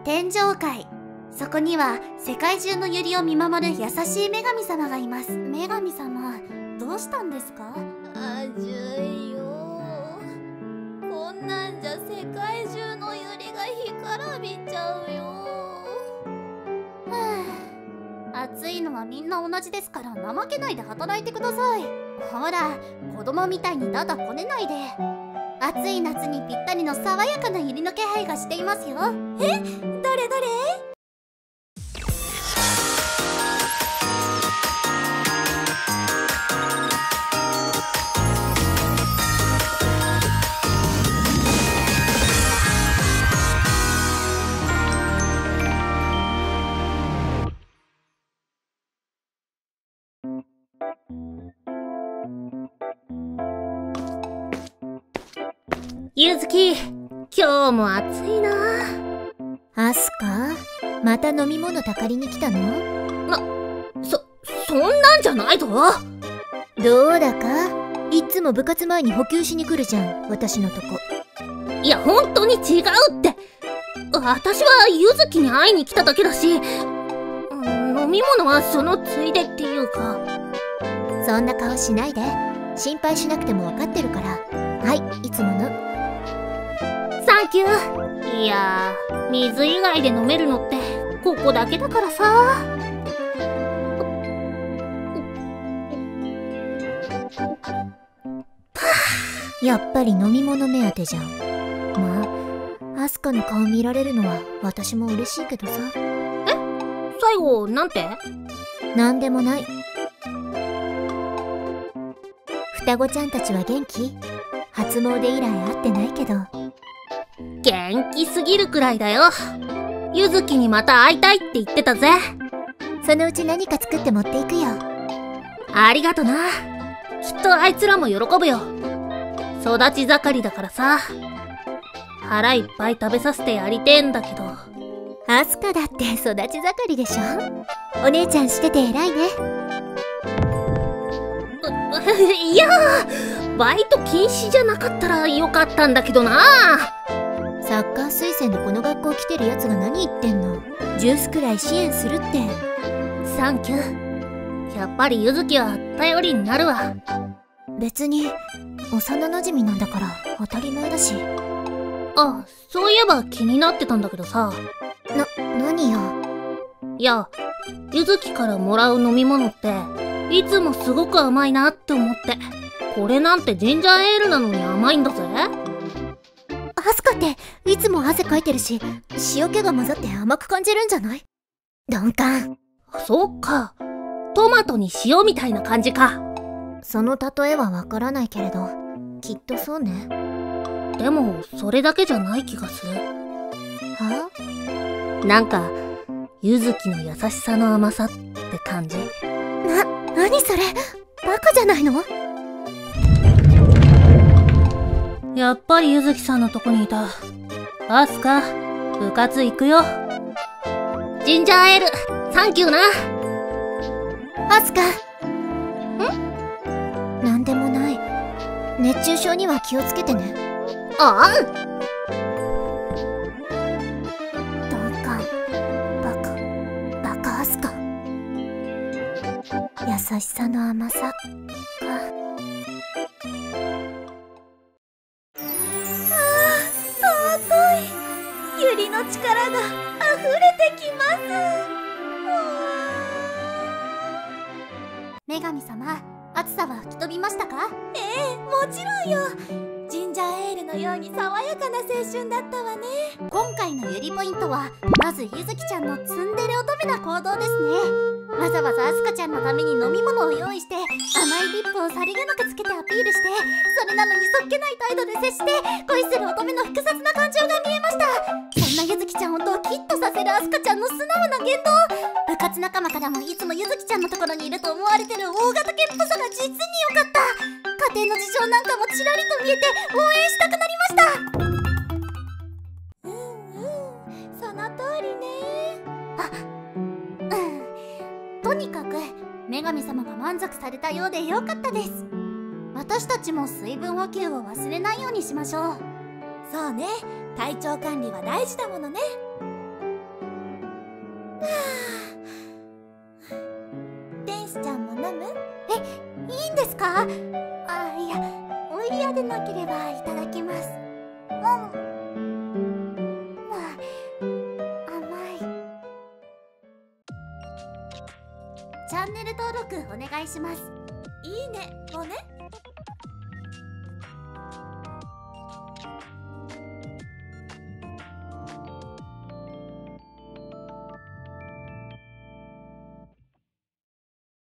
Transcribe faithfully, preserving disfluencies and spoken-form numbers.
天上界。そこには世界中のユリを見守る優しい女神様がいます。女神様、どうしたんですか？ あじゅいよ。こんなんじゃ世界中のユリが干からびちゃうよ。 はあ、暑いのはみんな同じですから怠けないで働いてください。ほら、子供みたいにだだこねないで。暑い夏にぴったりの爽やかなユリの気配がしていますよ。 え、どれどれ？ ゆずき、今日も暑いな。 アスカ、また飲み物たかりに来たの？ な、そ、そんなんじゃないぞ。 どうだか？いっつも部活前に補給しに来るじゃん、私のとこ。 いや、本当に違うって。私はゆずきに会いに来ただけだし、うん、飲み物はそのついでっていうか。 そんな顔しないで。心配しなくても分かってるから。はい、いつもの。 サンキュー。いやー、水以外で飲めるのってここだけだからさ。 やっぱり飲み物目当てじゃん。まあ、アスカの顔見られるのは私も嬉しいけどさ。 え？最後なんて？ なんでもない。双子ちゃんたちは元気？初詣以来会ってないけど。 元気すぎるくらいだよ。ゆずきにまた会いたいって言ってたぜ。 そのうち何か作って持っていくよ。 ありがとな。きっとあいつらも喜ぶよ。育ち盛りだからさ。腹いっぱい食べさせてやりてえんだけど。 アスカだって育ち盛りでしょ。お姉ちゃんしてて偉いね。 いやー、バイト禁止じゃなかったらよかったんだけどな。 サッカー推薦でこの学校来てるやつが何言ってんの。ジュースくらい支援するって。 サンキュー。やっぱりゆずきは頼りになるわ。 別に幼馴染なんだから当たり前だし。 あ、そういえば気になってたんだけどさ。 な、何よ。 いや、ゆずきからもらう飲み物っていつもすごく甘いなって思って。これなんてジンジャーエールなのに甘いんだぜ。 アスカっていつも汗かいてるし、塩気が混ざって甘く感じるんじゃない？鈍感。 そっか。トマトに塩みたいな感じか。 その例えはわからないけれど、きっとそうね。 でもそれだけじゃない気がする。 は？ なんかゆずきの優しさの甘さって感じ。 な、何それ？バカじゃないの？ やっぱりゆずきさんのとこにいた。アスカ、部活行くよ。ジンジャーエール、サンキューな。 アスカ。ん？なんでもない。熱中症には気をつけてね。 ああ。 鈍感、バカ、バカアスカ。優しさの甘さか。 ユリの力が溢れてきます。 女神様、暑さは吹き飛びましたか？ ええ、もちろんよ。ジンジャーエールのように爽やかな青春だったわね。 今回のユリポイントはまずゆずきちゃんのツンデレ乙女な行動ですね。わざわざアスカちゃんのために飲み物を用意して、甘いリップをさりげなくつけてアピールして、それなのにそっけない態度で接して、恋する乙女の複雑な感情が見えました。そんなゆずきちゃんをドキッとさせるアスカちゃんの素直な言動。部活仲間からもいつもゆずきちゃんのところにいると思われてる大型犬っぽさが実に良かった。家庭の事情なんかもちらりと見えて応援したくなりました。 うんうん、その通りね。 あ、うん。とにかく女神様が満足されたようでよかったです。私たちも水分補給を忘れないようにしましょう。 そうね、体調管理は大事だものね。 嫌でなければいただきます。もうまあ甘い。チャンネル登録お願いします。 いいねをね。